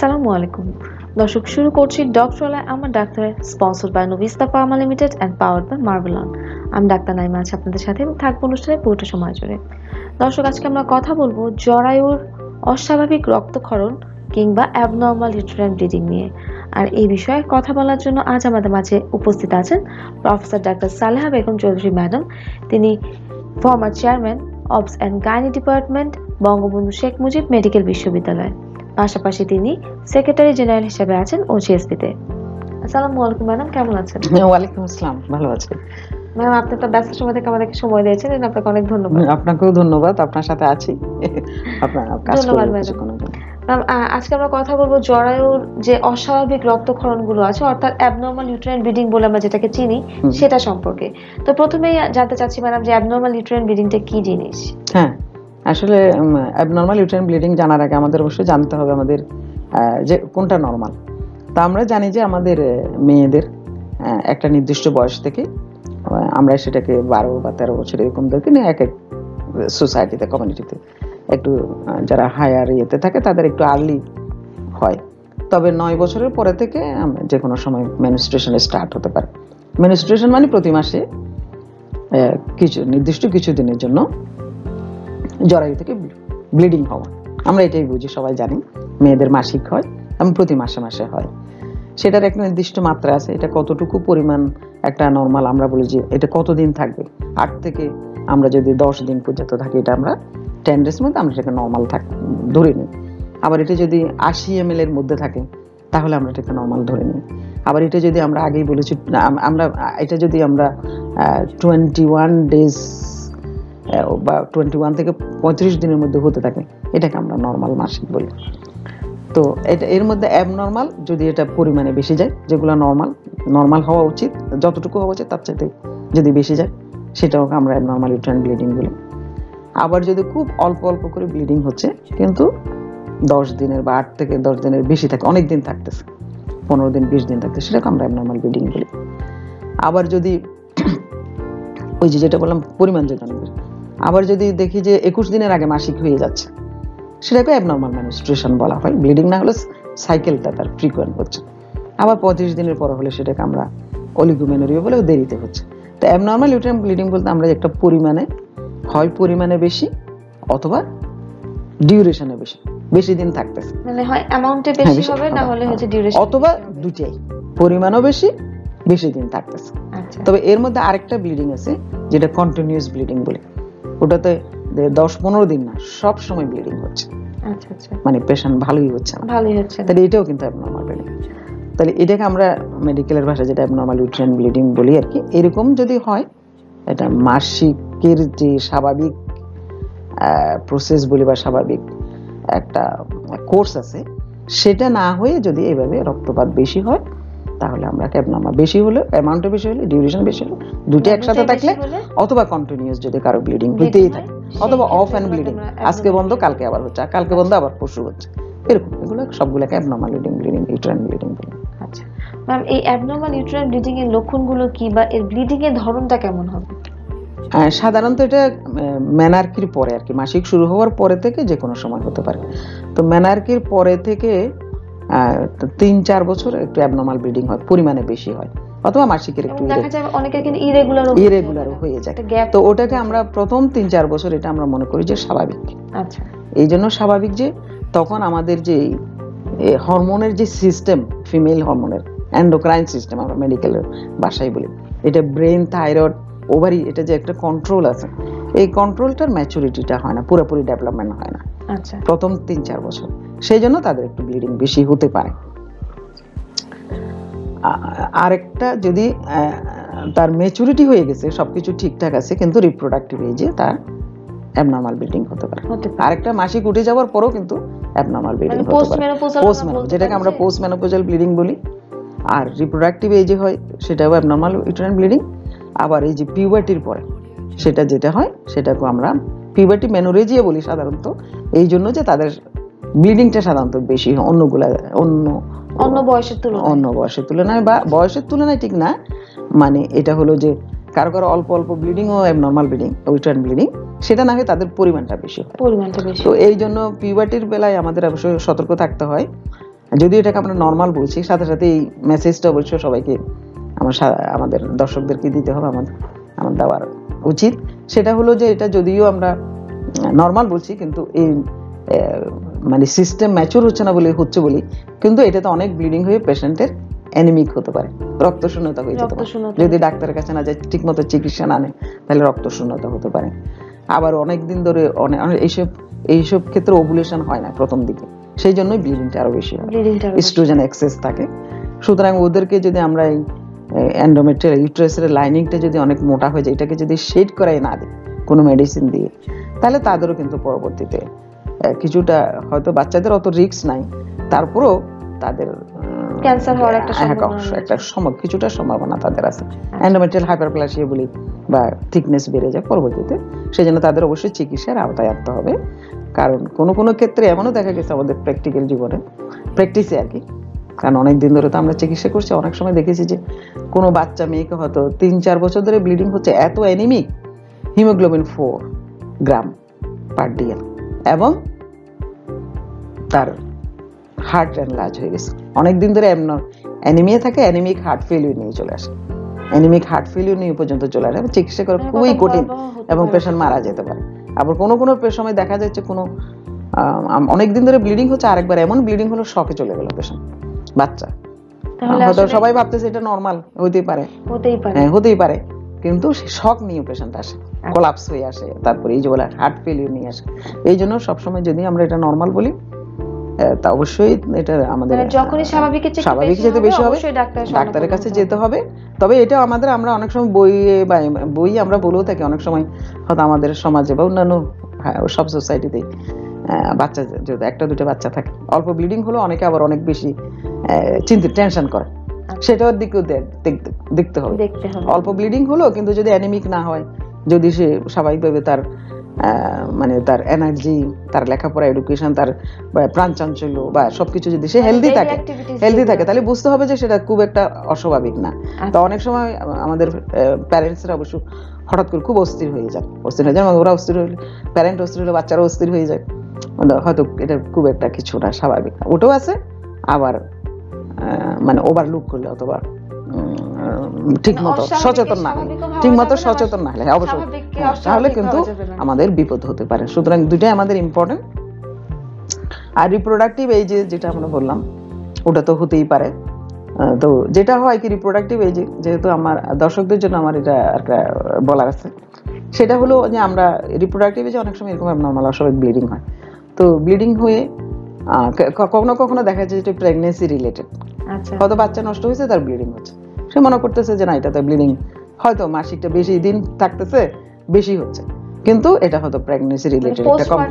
আসসালামু আলাইকুম দর্শক, শুরু করছি ডক্টরলায় আমার ডাক্তারের, sponsored by Novista pharma limited and powered by Marvelon. আমি ডাক্তার নাইমা আছি আপনাদের সাথে এবং থাকবো অনুষ্ঠানে পুরোটা সময় জুড়ে। দর্শক, আজকে আমরা কথা বলবো জরায়ুর অস্বাভাবিক রক্তক্ষরণ কিংবা অ্যাবনর্মাল ইউটেরাইন ব্লিডিং নিয়ে। আর এই বিষয়ে কথা বলার জন্য আজ আমাদের মাঝে উপস্থিত আছেন প্রফেসর ডাক্তার সালেহা বেগম চৌধুরী ম্যাডাম। তিনি former chairman obs and gynae department, Bangabandhu Sheikh Mujib medical বিশ্ববিদ্যালয়। পাশাপাশি তিনি সেক্রেটারি জেনারেল হিসেবে আছেন ওজিএসপিতে। আসসালামু আলাইকুম ম্যাডাম, কেমন আছেন? ওয়ালাইকুম আসসালাম, ভালো আছি ম্যাম। আপনি তো ব্যস্ত সময় থেকে আমাদেরকে সময় দিয়েছেন, আপনাকে অনেক ধন্যবাদ। আপনাকেও ধন্যবাদ, আপনার সাথে আছি। আপনার কাজ ধন্যবাদ করব ম্যাডাম। কোনো জন্য। ম্যাম, আজকে আমরা কথা বলবো জরায়ুর যে অস্বাভাবিক রক্তক্ষরণ গুলো আছে, অর্থাৎ অ্যাবনর্মাল ইউটেরাইন ব্লিডিং বলে আমরা যেটাকে চিনি, সেটা সম্পর্কে। তো প্রথমেই জানতে চাচ্ছি ম্যাডাম যে অ্যাবনর্মাল ইউটেরাইন ব্লিডিংটা কি জিনিস? হ্যাঁ, আসলে অ্যাবনর্মাল ইউটেরাইন ব্লিডিং জানার আগে আমাদের অবশ্যই জানতে হবে আমাদের যে কোনটা নরমাল। তা আমরা জানি যে আমাদের মেয়েদের একটা নির্দিষ্ট বয়স থেকে আমরা সেটাকে 12 বা 13 বছর এরকমদেরকে নিয়ে এক এক সোসাইটিতে, কমিউনিটিতে একটু যারা হায়ার ইয়েতে থাকে তাদের একটু আর্লি হয়। তবে 9 বছরের পরে থেকে যে কোনো সময় মেনস্ট্রুয়েশন স্টার্ট হতে পারে। মেনস্ট্রুয়েশন মানে প্রতি মাসে কিছু নির্দিষ্ট কিছু দিনের জন্য জরায়ু থেকে ব্লিডিং হওয়া। আমরা এটাই বুঝি, সবাই জানি মেয়েদের মাসিক হয় এবং প্রতি মাসে মাসে হয়। সেটার একটা নির্দিষ্ট মাত্রা আছে। এটা কতটুকু পরিমাণ একটা নর্মাল, আমরা বলি যে এটা কতদিন থাকবে। 8 থেকে আমরা যদি 10 দিন পর্যন্ত থাকি, এটা আমরা 10 ডেজ মধ্যে আমরা সেটাকে নর্মাল ধরে নিই। আবার এটা যদি 80 ml এর মধ্যে থাকে তাহলে আমরা এটাকে নর্মাল ধরে নিই। আবার এটা যদি আমরা আগেই বলেছি, আমরা এটা যদি আমরা 21 ডেজ বা 21 থেকে 35 দিনের মধ্যে হতে থাকে, এটাকে আমরা নর্মাল মাসিক বলি। তো এটা এর মধ্যে অ্যাবনর্মাল যদি এটা পরিমাণে বেশি যায়, যেগুলো নর্মাল হওয়া উচিত, যতটুকু হওয়া উচিত তার চাইতে যদি বেশি যায়, সেটাও আমরা অ্যাবনর্মাল ইউটেরাইন ব্লিডিং বলি। আবার যদি খুব অল্প অল্প করে ব্লিডিং হচ্ছে কিন্তু 10 দিনের বা 8 থেকে 10 দিনের বেশি থাকে, অনেক দিন থাকতেছে, 15 দিন 20 দিন থাকতেছে, সেটাকে আমরা অ্যাবনর্মাল ব্লিডিং বলি। আবার যদি ওই যেটা বললাম পরিমাণ যেটা, আবার যদি দেখি যে 21 দিনের আগে মাসিক হয়ে যাচ্ছে, সেটাকে অ্যাবনর্মাল মেনস্ট্রুয়েশন বলা হয়। ব্লিডিং না হলে সাইকেলটা তার ফ্রিকোয়েন্ট হচ্ছে। আবার 35 দিনের পর হলে সেটাকে আমরা অলিগোমেনোরিয়া বলে, দেরিতে হচ্ছে। তো অ্যাবনর্মাল ইউটেরাইন ব্লিডিং বলতে আমরা একটা পরিমাণে হয়, পরিমাণে বেশি অথবা ডিউরেশনে বেশি, বেশি দিন থাকতেছে, মানে হয় অ্যামাউন্টে বেশি হবে, না হলে হচ্ছে ডিউরেশন, অথবা দুটাই, পরিমাণও বেশি, বেশি দিন থাকতেছে। তবে এর মধ্যে আরেকটা ব্লিডিং আছে যেটা কন্টিনিউয়াস ব্লিডিং বলে। ওটাতে 10-15 দিন না, সব সময় ব্লিডিং হচ্ছে। আচ্ছা আচ্ছা, মানে পেশেন্ট ভালোই হচ্ছে। তাহলে এটাও কিন্তু অ্যাবনর্মাল ব্লিডিং। তাহলে এটাকে আমরা মেডিকেলের ভাষায় যেটা অ্যাবনর্মাল ইউটেরাইন ব্লিডিং বলি আর কি। এরকম যদি হয়, এটা মাসিকের যে স্বাভাবিক প্রসেস বলি বা স্বাভাবিক একটা কোর্স আছে, সেটা না হয়ে যদি এইভাবে রক্তপাত বেশি হয়, তাহলে আমরা অ্যাবনর্মাল, বেশি হলে অ্যামাউন্টে বেশি হলে, ডিউরেশন বেশি হলে, দুটো একসাথে থাকলে, অথবা কন্টিনিউয়াস যদি কারো ব্লিডিং হতেই থাকে, অথবা অফ অ্যান্ড ব্লিডিং, আজকে বন্ধ কালকে আবার হচ্ছে, কালকে বন্ধ আবার পরশু হচ্ছে, এরকম, এগুলো সবগুলোকে অ্যাবনর্মাল ইউটেরাইন ব্লিডিং বলে। আচ্ছা ম্যাম, এই অ্যাবনর্মাল ইউটেরাইন ব্লিডিং এর লক্ষণগুলো কি, বা এর ব্লিডিং এর ধরনটা কেমন হবে? সাধারণত এটা মেনার্কির পরে আর কি, মাসিক শুরু হওয়ার পরে থেকে যে কোনো সময় হতে পারে। তো মেনার্কির পরে থেকে 3-4 বছর একটু অ্যাবনর্মাল ব্লিডিং হয়, পরিমাণে বেশি হয়, অথবা মাসিকের একটু ইরেগুলারও হয়ে যায়। তো ওটাকে আমরা প্রথম 3-4 বছর এটা আমরা মনে করি যে স্বাভাবিক। আচ্ছা, এই জন্য স্বাভাবিক যে তখন আমাদের যে হরমোনের যে সিস্টেম, ফিমেল হরমোনের এন্ডোক্রাইন সিস্টেম আমরা মেডিকেলের ভাষায় বলি, এটা ব্রেন, থাইরয়েড, ওভারি, এটা যে একটা কন্ট্রোল আছে, এই কন্ট্রোলটার ম্যাচুরিটিটা হয় না, পুরোপুরি ডেভেলপমেন্ট হয় না প্রথম 3-4 বছর। সেই জন্য তাদের একটু ব্লিডিং বেশি হতে পারে। আরেকটা, যদি তার ম্যাচুরিটি হয়ে গেছে, সবকিছু ঠিকঠাক আছে, কিন্তু রিপ্রোডাক্টিভ এজে তার অ্যাবনর্মাল ব্লিডিং হতে পারে। আরেকটা, মাসিক উঠে যাওয়ার পরও কিন্তু অ্যাবনর্মাল ব্লিডিং হতে পারে, যেটাকে আমরা পোস্ট মেনোপজাল ব্লিডিং বলি। আর রিপ্রোডাক্টিভ এজে হয়, সেটাও অ্যাবনর্মাল ইউটেরাইন ব্লিডিং। আবার এই যে পিউবার্টির পরে সেটা যেটা হয়, সেটাকে আমরা পিউবার্টি মেনোরেজিয়া বলি সাধারণত, এই জন্য যে তাদের ব্লিডিংটা সাধারণত বেশি হয় অন্য বয়সের তুলনায়, বা বয়সের তুলনায় ঠিক না, মানে এটা হলো যে কারো কারো অল্প অল্প ব্লিডিং ও অ্যাবনর্মাল ব্লিডিং, ইউটেরাইন ব্লিডিং, সেটা না হয় তাদের পরিমাণটা বেশি হয়। তো এই জন্য পিউবার্টির বেলায় আমাদের অবশ্যই সতর্ক থাকতে হয়। যদিও এটাকে আমরা নর্মাল বলছি, সাথে সাথে এই মেসেজটা অবশ্যই সবাইকে আমাদের দর্শকদেরকে দিতে হবে, আমার দেওয়ার উচিত। সেটা হলো যে এটা যদিও আমরা নর্মাল বলছি, কিন্তু এই মানে সিস্টেম ম্যাচুর হচ্ছে না বলে কিন্তু এটাতে অনেক ব্লিডিং হয়ে পেশেন্টের অ্যানিমিক হতে পারে, রক্তশূন্যতা হয়ে যেতে পারে। যদি ডাক্তারের কাছে না যায়, ঠিক মতো চিকিৎসা না নেয়, তাহলে রক্তশূন্যতা হতে পারে। আবার অনেকদিন ধরে এইসব ক্ষেত্রে ওভুলেশন হয় না প্রথম দিকে, সেই জন্যই ব্লিডিংটা আরো বেশি হয়, ইস্ট্রোজেন এক্সেস থাকে। সুতরাং ওদেরকে যদি আমরা এই এন্ডোমেট্রিয়াল ইউটেরাসের লাইনিংটা যদি অনেক মোটা হয়ে যায়, এটাকে যদি শেড করাই না দিই কোনো মেডিসিন দিয়ে, তাহলে তাদেরও কিন্তু পরবর্তীতে কিছুটা, হয়তো বাচ্চাদের অত রিস্ক নাই, তারপরেও তাদের ক্যান্সার হওয়ার কিছুটা সম্ভাবনা তাদের আছে। এন্ডোমেট্রিয়াল হাইপারপ্লাসিয়া বলি, বা থিকনেস বেড়ে যায় পরবর্তীতে, সেই জন্য তাদের অবশ্যই চিকিৎসার আওতায় আনতে হবে। কারণ কোনো ক্ষেত্রে এমনও দেখা গেছে আমাদের প্র্যাকটিক্যাল জীবনে, প্র্যাকটিসে আর কি, কারণ অনেকদিন ধরে তো আমরা চিকিৎসা করছি, অনেক সময় দেখেছি যে কোনো বাচ্চা মেয়েকে হয়তো 3-4 বছর ধরে ব্লিডিং হচ্ছে, এত anaemic, haemoglobin 4 gram per DL, এবং তার হার্ট এনলার্জ হয়ে গেছে, অনেকদিন ধরে অ্যানিমিয়া থাকে, অ্যানিমিক হার্ট ফেলিউর নিয়ে চলে আসে, অ্যানিমিক হার্ট ফেলিউর নিয়ে পর্যন্ত চলে আসে, চিকিৎসা করা খুবই কঠিন এবং পেশেন্ট মারা যেতে পারে। আবার কোনো সময় দেখা যাচ্ছে অনেকদিন ধরে ব্লিডিং হচ্ছে, আরেকবার এমন ব্লিডিং হলো শকে চলে গেল পেশেন্ট, বাচ্চা। হয়তো সবাই ভাবতেছে এটা নর্মাল, হতেই পারে, কিন্তু শক নিয়ে পেশেন্ট আসে, কোলাপস হয়ে আসে, তারপরে এই যে বলে হার্ট ফেলিউর নিয়ে আসে। এই জন্য সবসময় যদি আমরা এটা নর্মাল বলি, তা অবশ্যই এটা আমাদের যখনই স্বাভাবিক যেতে বেশি হবে, ডাক্তারের কাছে যেতে হবে। তবে এটা আমরা অনেক সময় বই আমরা বলেও থাকি, অনেক সময় হয়তো আমাদের সমাজে বা অন্যান্য সব সোসাইটিতেই বাচ্চা যদি 1-2 বাচ্চা থাকে, অল্প ব্লিডিং হলো অনেকে আবার অনেক বেশি টেনশন করে, সেটার দিকেও দেখতে হবে। অল্প ব্লিডিং হলো, কিন্তু যদি অ্যানিমিক না হয়, যদি সে স্বাভাবিকভাবে তার তার এনার্জি, তার লেখাপড়া, এডুকেশন, তার প্রাণচাঞ্চল্য বা সবকিছু যদি সে হেলদি থাকে, তাহলে বুঝতে হবে যে সেটা খুব একটা অস্বাভাবিক না। তো অনেক সময় আমাদের প্যারেন্টসরা অবশ্য হঠাৎ করে খুব অস্থির হয়ে যায়, ওরা অস্থির হলে, প্যারেন্ট অস্থির হলে বাচ্চারা অস্থির হয়ে যায়, হয়তো এটা খুব একটা কিছু না, স্বাভাবিক না। ওটাও আছে, আবার ওভারলুক করলে অথবা ঠিকমতো সচেতন না হলে অবশ্যই তাহলে কিন্তু আমাদের বিপদ হতে পারে। সুতরাং দুইটাই আমাদের ইম্পর্টেন্ট। আর রিপ্রোডাক্টিভ এই যেটা আমরা বললাম, ওটা তো হতেই পারে। তো যেটা হয় কি, রিপ্রোডাক্টিভ এই যেহেতু আমার দর্শকদের জন্য আমার এটা বলার আছে, সেটা হলো যে আমরা রিপ্রোডাক্টিভ অনেক সময় এরকম নর্মাল অস্বাভাবিক ব্লিডিং হয়। তো ব্লিডিং হয়ে কখনো দেখা যায় যে প্রেগনেন্সি রিলেটেড, হয়তো বাচ্চা নষ্ট হয়েছে, তার ব্লিডিং হচ্ছে, সে মনে করতেছে যে না, এটাতে ব্লিডিং, হয়তো মাসিকটা বেশি দিন থাকতেছে, বেশি হচ্ছে, কিন্তু এটা হয়তো প্রেগনেন্সি রিলেটেড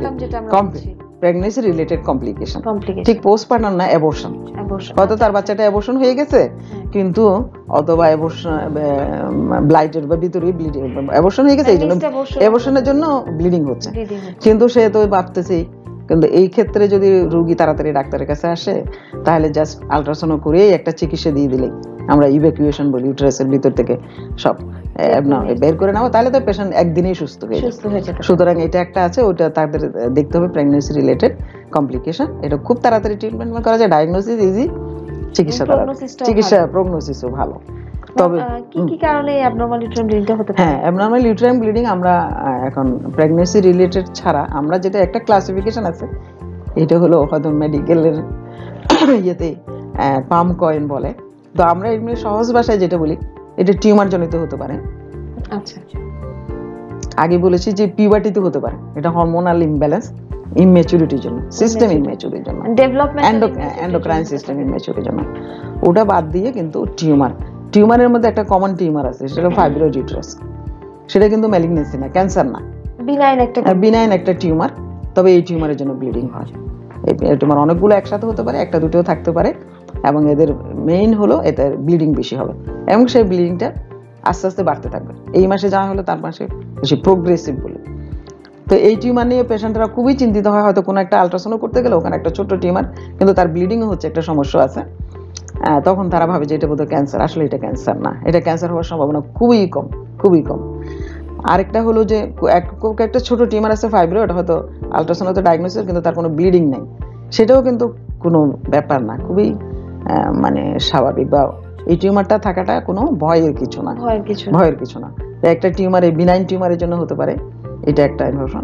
কমপ্লিকেশন। ঠিক পোস্টপার্টাম না, অ্যাবর্শন, হয়তো তার বাচ্চাটা অ্যাবর্শন হয়ে গেছে, কিন্তু অথবা অ্যাবর্শন ব্লাইটেড বা ভিতরে ব্লিডিং, অ্যাবর্শন হয়ে গেছে, এই জন্য অ্যাবর্শনের জন্য ব্লিডিং হচ্ছে, কিন্তু সে তো ভাবতেছে। কিন্তু এই ক্ষেত্রে যদি রোগী তাড়াতাড়ি ডাক্তারের কাছে আসে, তাহলে জাস্ট আলট্রাসাউন্ড করে একটা চিকিৎসা দিয়ে দিলে, আমরা ইভ্যাকুয়েশন বলি, ইউটেরাসের ভিতর থেকে সব বের করে নেওয়া, তাহলে তো পেশেন্ট একদিনেই সুস্থ হয়ে যাবে। সুতরাং এটা একটা আছে, ওটা তাদের দেখতে হবে, প্রেগন্যান্সি রিলেটেড কমপ্লিকেশন। এটা খুব তাড়াতাড়ি ট্রিটমেন্ট করা যায়, ডায়াগনোসিস ইজি, চিকিৎসা প্রগনোসিসও ভালো। তবে কি কারণে অ্যাবনরমাল ইউটেরাইন ব্লিডিংটা হতে পারে? অ্যাবনরমাল ইউটেরাইন ব্লিডিং আমরা এখন প্রেগন্যান্সি রিলেটেড ছাড়া আমরা যেটা একটা ক্লাসিফিকেশন আছে, এটা হলো হয়তো মেডিকেলের ইয়েতে পাম কয়েন বলে। তো আমরা এমনি সহজ ভাষায় যেটা বলি, এটা টিউমার জনিত হতে পারে। আচ্ছা, আগে বলেছি যে পিউবার্টিতে হতে পারে, এটা হরমোনাল ইমব্যালেন্স, ইমম্যাচুরিটির জন্য, সিস্টেম ইমম্যাচুরিটির জন্য, এন্ডোক্রাইন সিস্টেম ইমম্যাচুরিটির জন্য। ওটা বাদ দিয়ে কিন্তু টিউমারের মধ্যে একটা কমন টিউমার আছে, সেটা ফাইব্রয়েড ইউটেরাস। সেটা কিন্তু ম্যালিগনেন্সি না, ক্যান্সার না, বিনাইন একটা টিউমার। তবে এই টিউমারের জন্য ব্লিডিং হয়। এই টিউমার অনেকগুলো একসাথে হতে পারে, একটা দুটো থাকতে পারে, এবং এদের মেইন হলো এতে ব্লিডিং বেশি হবে, এবং সেই ব্লিডিংটা আস্তে আস্তে বাড়তে থাকবে। এই মাসে যা হলো তার মাসে বেশি প্রোগ্রেসিভ বলে। তো এই টিউমার নিয়ে পেশেন্টরা খুবই চিন্তিত হয়, হয়তো কোনো একটা আলট্রাসাউন্ড করতে গেলে ওখানে একটা ছোট্ট টিউমার, কিন্তু তার ব্লিডিংও হচ্ছে, একটা সমস্যা আছে। তখন তারা ভাবে যে এটা বোধহয় ক্যান্সার, আসলে এটা ক্যান্সার না, এটা ক্যান্সার হওয়ার সম্ভাবনা খুবই কম। আরেকটা হলো যে একটা ছোট টিউমার আছে ফাইব্রয়েড, হয়তো আলট্রাসাউন্ড ডায়াগনোসিস, কিন্তু তার কোনো ব্লিডিং নাই, সেটাও কিন্তু কোনো ব্যাপার না, খুবই মানে স্বাভাবিক, বা এই টিউমারটা থাকাটা কোনো ভয়ের কিছু না, ভয়ের কিছু না। একটা টিউমার, এই বিনাইন টিউমারের জন্য হতে পারে, এটা একটা ইনফরমেশন।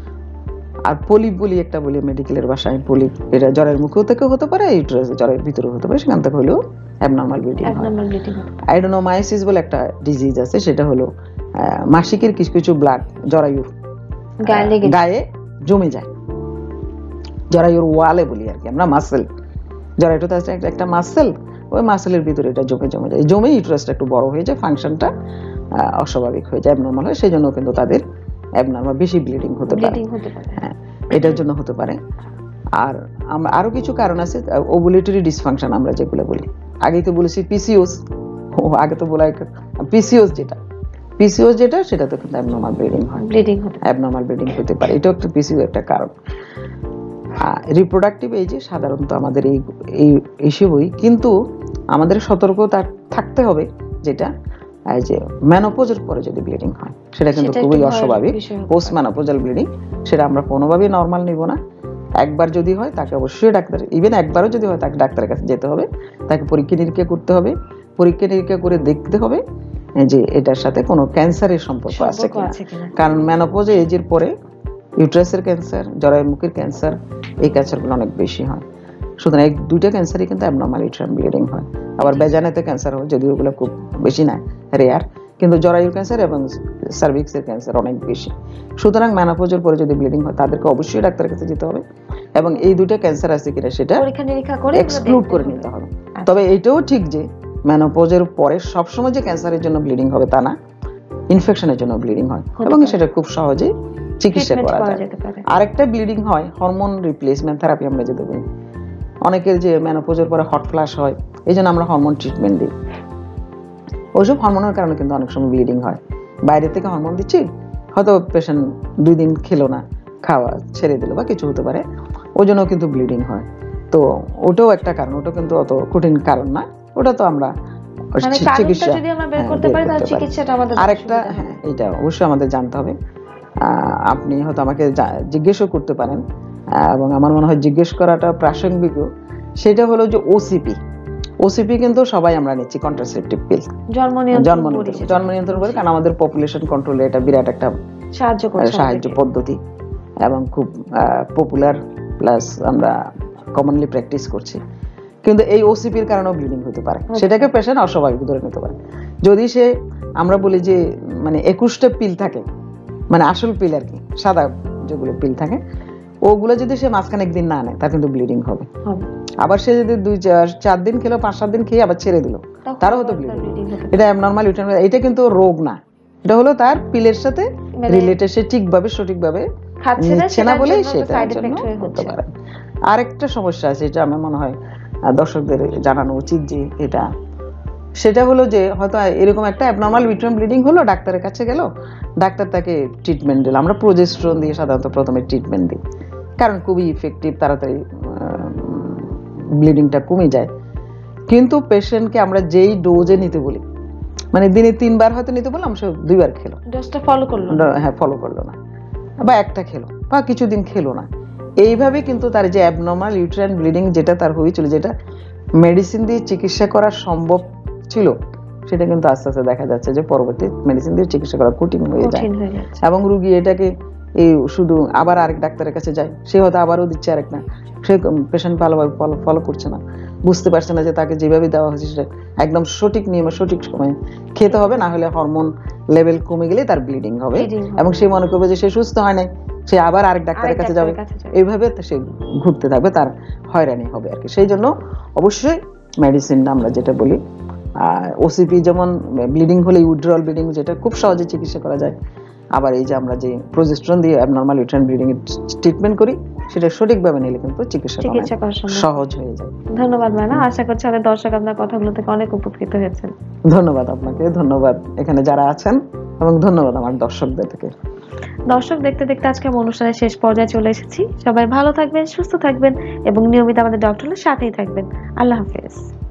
আর পলিপ বলি একটা, বলি মেডিকেলের ভাষায় পলিপ, এটা জ্বরের মুখেও থেকে হতে পারে, ইউটেরাসে জ্বরের ভিতরে হতে পারে, সেখান থেকে হলেও অ্যাবনর্মাল ব্লিডিং হয়। আইডেনোমায়োসিস বলে একটা ডিজিজ আছে, সেটা হলো মাসিকের কিছু কিছু ব্লাড জরায়ুর গায়ে জমে যায়, জরায়ুর ওয়ালে বলি আর কি আমরা, মাসেল, জরায়ুটা একটা মাসেল, ওই মাসেলের ভিতরে এটা জমে যায়, জমে ইউটেরাসটা একটু বড় হয়ে যায়, ফাংশনটা অস্বাভাবিক হয়ে যায়, অ্যাবনর্মাল হয়, সেই জন্য কিন্তু তাদের অ্যাবনর্মাল বেশি ব্লিডিং হতে পারে। হ্যাঁ, এটার জন্য হতে পারে। আর আরো কিছু কারণ আছে, ওভুলেটরি ডিসফাংশন আমরা যেগুলো বলি, আগেই তো বলেছি পিসিওস, আগে তো বলা পিসিওস যেটা সেটা তো কিন্তু অ্যাবনর্মাল ব্লিডিং হয়, অ্যাবনর্মাল ব্লিডিং হতে পারে, এটাও একটা পিসিও একটা কারণ। রিপ্রোডাক্টিভ এজে সাধারণত আমাদের এই ইস্যুই, কিন্তু আমাদের সতর্কতা থাকতে হবে, যেটা এই যে মেনোপজের পরে যদি ব্লিডিং হয় সেটা কিন্তু খুবই অস্বাভাবিক, পোস্ট মেনোপজাল ব্লিডিং, সেটা আমরা কোনোভাবেই নর্মাল নিব না। একবার যদি হয় তাকে অবশ্যই ডাক্তার, ইভেন একবারও যদি হয় তাকে ডাক্তারের কাছে যেতে হবে, তাকে পরীক্ষা নিরীক্ষা করতে হবে, পরীক্ষা নিরীক্ষা করে দেখতে হবে যে এটার সাথে কোনো ক্যান্সারের সম্পর্ক আছে কিনা। কারণ মেনোপজ এজের পরে ইউটেরাসের ক্যান্সার, জরায়ুর মুখের ক্যান্সার, এই ক্যান্সারগুলো অনেক বেশি হয়। সুতরাং এই দুইটা ক্যান্সারই কিন্তু অ্যাবনর্মাল ইউটেরাইন ব্লিডিং হয়। আবার বেজানাতে ক্যান্সার হয়, যদিও ওগুলো খুব বেশি না, রেয়ার, কিন্তু জরায়ুর ক্যান্সার এবং সার্ভিক্সের ক্যান্সার অনেক বেশি। সুতরাং মেনোপজের পরে যদি ব্লিডিং হয় তাদেরকে অবশ্যই ডাক্তারের কাছে যেতে হবে, এবং এই দুইটা ক্যান্সার আছে কিনা সেটা এক্সক্লুড করে নিতে হবে। তবে এটাও ঠিক যে মেনোপজের পরে সবসময় যে ক্যান্সারের জন্য ব্লিডিং হবে তা না, ইনফেকশনের জন্য ব্লিডিং হয়, এবং সেটা খুব সহজে চিকিৎসা করা যায়। আরেকটা ব্লিডিং হয় হরমোন রিপ্লেসমেন্ট থেরাপি আমরা যেটা বলি, অনেকের যে মেনোপজের পরে হট ফ্লাশ হয়, এই জন্য আমরা হরমোন ট্রিটমেন্ট দিই। ওইসব হরমোনের কারণে কিন্তু অনেক সময় ব্লিডিং হয়, বাইরে থেকে হরমোন দিচ্ছি, হয়তো পেশেন্ট 2 দিন খেলো না, খাওয়া ছেড়ে দিল বা কিছু হতে পারে, ওই জন্য কিন্তু ব্লিডিং হয়। তো ওটাও একটা কারণ, ওটা কিন্তু অত কঠিন কারণ না, ওটা তো আমরা চিকিৎসা আরেকটা। হ্যাঁ, এটা অবশ্যই আমাদের জানতে হবে। আপনি হয়তো আমাকে জিজ্ঞেসও করতে পারেন, এবং আমার মনে হয় জিজ্ঞেস করাটা প্রাসঙ্গিক, সেটা হলো যে ওসিপি কিন্তু সবাই আমরা নিচ্ছি, কন্ট্রাসেপটিভ পিল, জন্ম নিয়ন্ত্রণ করে, কারণ আমাদের পপুলেশন কন্ট্রোলে এটা বিরাট একটা সাহায্য পদ্ধতি, এবং খুব পপুলার, প্লাস আমরা কমনলি প্র্যাকটিস করছি। কিন্তু এই ওসিপির কারণেও ব্লিডিং হতে পারে, সেটাকে পেশেন্ট অস্বাভাবিক ধরে নিতে পারে। যদি সে, আমরা বলি যে মানে 21টা পিল থাকে, মানে আসল পিল আর কি, সাদা যেগুলো পিল থাকে, ওগুলো যদি সে মাঝখানে একদিন না নেয় তার কিন্তু ব্লিডিং হবে। আবার সে যদি 2-4 দিন খেলো, 5-7 দিন খেয়ে আবার ছেড়ে দিল, তারও হয়তো ব্লিডিং। এটা অ্যাবনর্মাল ইউটেরাইন, এটা কিন্তু রোগ না, এটা হলো তার পিলের সাথে রিলেটেড, সে ঠিকভাবে সঠিকভাবে নিচ্ছে না বলেই সেটা জন্য হতে পারে। আরেকটা সমস্যা আছে, এটা আমার মনে হয় দর্শকদের জানানো উচিত, যে সেটা হলো যে হয়তো এরকম একটা অ্যাবনর্মাল ইউটেরাইন ব্লিডিং হলো, ডাক্তারের কাছে গেল, ডাক্তার তাকে ট্রিটমেন্ট দিল, আমরা প্রোজেস্টেরন দিয়ে সাধারণত প্রথমে ট্রিটমেন্ট দিই, কারণ খুবই ইফেক্টিভ, তাড়াতাড়ি ব্লিডিংটা কমে যায়। কিন্তু পেশেন্টকে আমরা যেই ডোজে নিতে বলি, মানে দিনে 3 বার হয়তো নিতে বললাম, সে 2 বার খেলো, ডোজটা ফলো করলো না, বা একটা খেলো বা কিছুদিন খেলো না, এইভাবে কিন্তু তার যে অ্যাবনর্মাল ইউটেরাইন ব্লিডিং যেটা তার হয়েছিল, যেটা মেডিসিন দিয়ে চিকিৎসা করা সম্ভব ছিল, সেটা কিন্তু আস্তে আস্তে দেখা যাচ্ছে যে পরবর্তী মেডিসিন দিয়ে চিকিৎসা করা কঠিন হয়ে যায়, এবং রোগী এটাকে এই শুধু আবার আরেক ডাক্তারের কাছে যায়, সে হয়তো আবারও দিচ্ছে আরেকটা, সে পেশেন্ট ভালোভাবে ফলো করছে না, বুঝতে পারছে না যে তাকে যেভাবে দেওয়া হয়েছে সেটা একদম সঠিক নিয়মে সঠিক সময়ে খেতে হবে, না হলে হরমোন লেভেল কমে গেলে তার ব্লিডিং হবে, এবং সে মনে করবে যে সে সুস্থ হয় নাই, সে আবার আরেক ডাক্তারের কাছে যাবে, এইভাবে সে ঘুরতে থাকবে, তার হয়রানি হবে আর কি। সেই জন্য অবশ্যই মেডিসিন আমরা যেটা বলি, ওসিপি যেমন ব্লিডিং হলে উইথড্রল ব্লিডিং, যেটা খুব সহজে চিকিৎসা করা যায়, আবার এই যে আমরা যে প্রোজেস্টেরন দিয়ে অ্যাবনর্মাল ইউটেরাইন ব্লিডিং এর ট্রিটমেন্ট করি, সেটা সঠিকভাবে নিলে কিন্তু চিকিৎসা করা সহজ হয়ে যায়। ধন্যবাদ ম্যাডাম, আশা করছি আমাদের দর্শক আপনার কথাগুলো থেকে অনেক উপকৃত হয়েছেন। ধন্যবাদ আপনাকে, ধন্যবাদ এখানে যারা আছেন, এবং ধন্যবাদ আমার দর্শকদের থেকে। দর্শক, দেখতে দেখতে আজকে অনুষ্ঠানের শেষ পর্যায়ে চলে এসেছি। সবাই ভালো থাকবেন, সুস্থ থাকবেন, এবং নিয়মিত আমাদের ডক্টরের সাথেই থাকবেন। আল্লাহ হাফেজ।